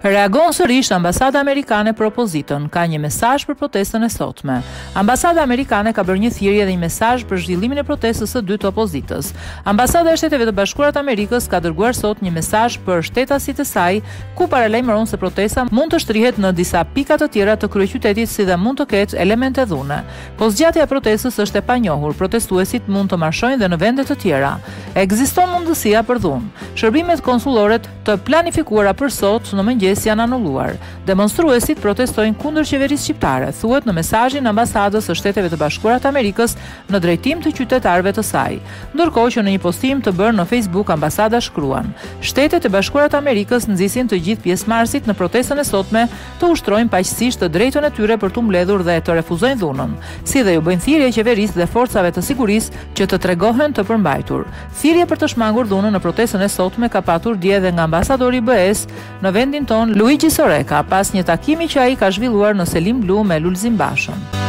Reagon sërish ambasada amerikane për opozitën, ka një mesazh për protestën e sotme. Ambasada amerikane ka bërë një thirrje dhe një mesazh për zhvillimin e protestës së dytë të opozitës. Ambasada e Shteteve të Bashkuara të Amerikës ka dërguar sot një mesazh për shtetasit e saj, ku paralajmëron se protesta mund të shtrihet në disa pika të tjera të kryeqytetit, si dhe mund të ketë elemente dhune. Po zgjatja e protestës është e panjohur, protestuesit mund të marshojnë dhe në vende të tjera. Ekziston mundësia për dhunë. Shërbimet konsullore të planifikuara për sot në mëngjes janë anulluar. Demonstruesit protestojnë kundër qeverisë shqiptare, thuhet në mesazhin e ambasadës së Shteteve të Bashkuara të Amerikës në drejtim të qytetarëve të saj. Ndërkohë që në një postim të bërë në Facebook, ambasada shkruan: Shtetet e Bashkuara të Amerikës nxisin të gjithë pjesëmarrësit në protestën e sotme të ushtrojnë paqësisht të drejtën e tyre për të mbledhur dhe të refuzojnë dhunën, si dhe ju bëjnë thirrje qeverisë dhe forcave të sigurisë që të tregohen të përmbajtur. Thirrje për të shmangur dhunën në protestën e sotme ka patur dje edhe nga ambasadori i BE-s në vendin ton Luigi Soreka, pas një takimi që ai ka zhvilluar në Selim Blu me Lulzim Bashën.